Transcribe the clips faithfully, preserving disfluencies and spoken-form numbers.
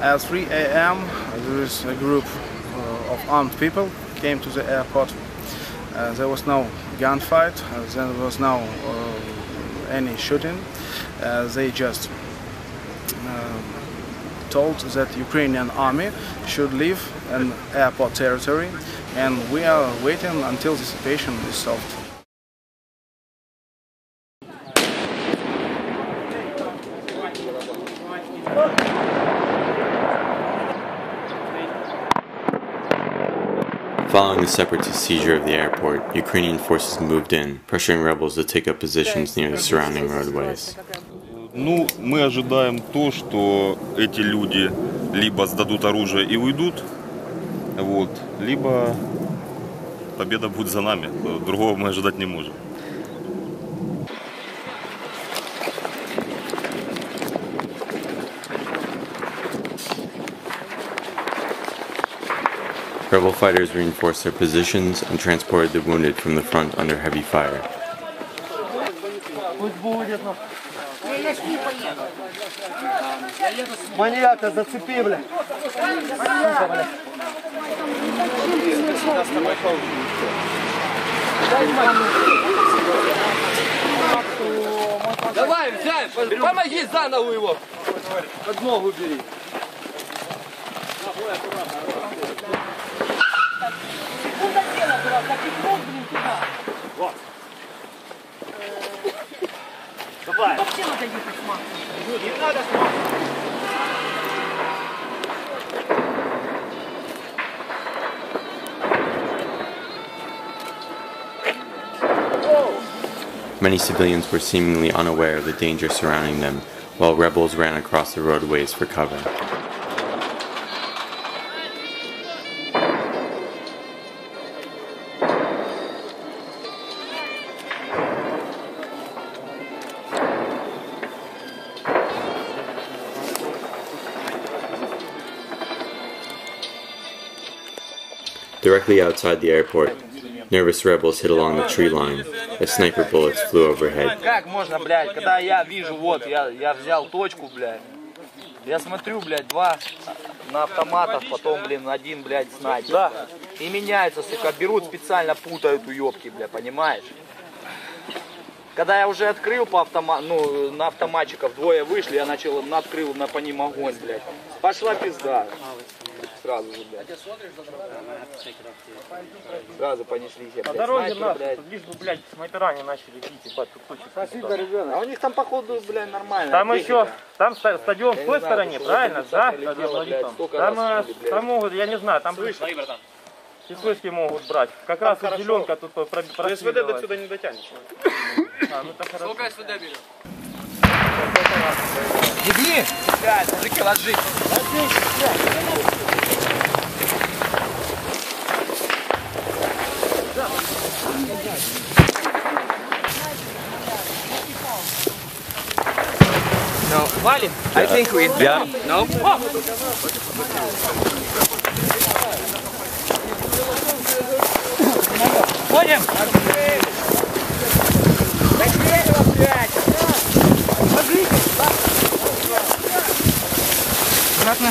At three A M there is a group uh, of armed people came to the airport. Uh, there was no gunfight, uh, there was no uh, any shooting. Uh, they just uh, told that Ukrainian army should leave an airport territory, and we are waiting until the situation is solved. Following the separatist seizure of the airport, Ukrainian forces moved in, pressuring rebels to take up positions near the surrounding roadways. Ну, мы ожидаем то, что эти люди либо сдадут оружие и уйдут, вот, либо победа будет за нами. Другого мы ожидать не можем. Rebel fighters reinforced their positions and transported the wounded from the front under heavy fire. Маньяка зацепи, бля. Давай, взяй, помоги заново его. Под ногу бери. Давай. Вообще надо ехать с мамой. Не надо с мамой. Many civilians were seemingly unaware of the danger surrounding them, while rebels ran across the roadways for cover. Directly outside the airport, nervous rebels hid along the tree line as sniper bullets flew overhead. Как можно, блядь, когда я вижу, вот, я, я взял точку, блядь, я смотрю, блядь, два на автоматах, потом, блин, один, блядь, снайпер. Да. И меняется, сука, берут специально, путают уёбки, блядь, понимаешь? Когда я уже открыл по автомату, ну, на автоматчиков двое вышли, я начал, открыл на, по ним огонь, блядь. Пошла пизда. Сразу же, блядь. Сразу понеслись, я, блядь, По дороге снайпер, нас, блядь. лишь бы, блядь, снайперами начали бить, ебать, тут точно. Спасибо, ребенок. А у них там, походу, блядь, нормально. Там техника. еще, там ста- стадион Я с той не знаю, стороне, что правильно, это да? прилетело, Стадион блядь, там. столько Там, раз, э, блядь. там могут, я не знаю, там и слышки могут брать. Как раз вот зеленка тут просвет. СВД до сюда не дотянешь. А, ну это хорошо. Сколько СВД берет? Ебни! Блядь, мужики, ложись. No, валим? I think we... Yeah. No? Ходим! Обратно.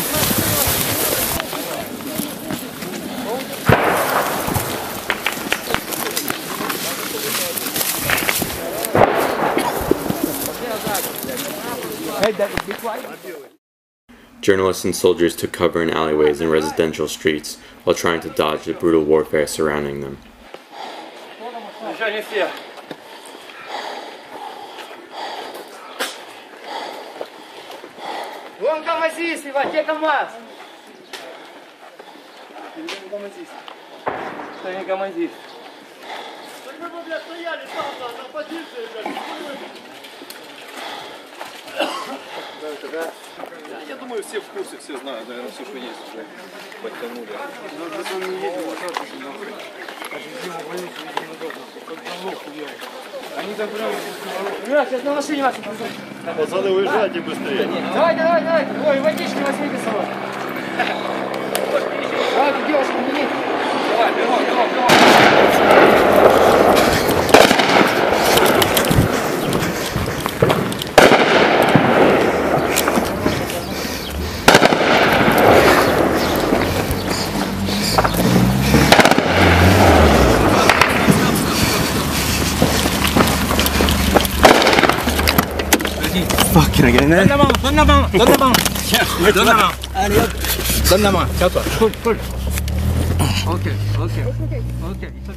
Journalists and soldiers took cover in alleyways and residential streets while trying to dodge the brutal warfare surrounding them. Еще не все. Вон КамАЗист, Иван, где КамАЗ? Что не КамАЗист? Так мы, блядь, стояли там, на позиции, блядь. Я думаю, все в курсе, все знают, наверное, все, что есть уже подтянули. Они так прямо... Сейчас на машине вас отвезут. Пацаны, уезжайте быстрее. Давайте, давайте, давайте. Ой, водички возьмите с собой. Давайте, девушка, бегите. Давай, бегом, бегом, бегом. Fuck, can I get in there? Donne la main, donne la main, donne la main. Donne la main. Allez hop, donne la main, tiens-toi. Ok, ok, ok.